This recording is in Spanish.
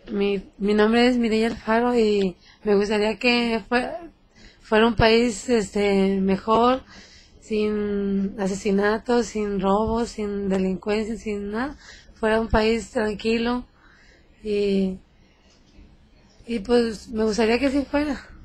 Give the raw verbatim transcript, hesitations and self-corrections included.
Mi, mi nombre es Mireya Alfaro y me gustaría que fuera, fuera un país este mejor, sin asesinatos, sin robos, sin delincuencia, sin nada. Fuera un país tranquilo y, y pues me gustaría que así fuera.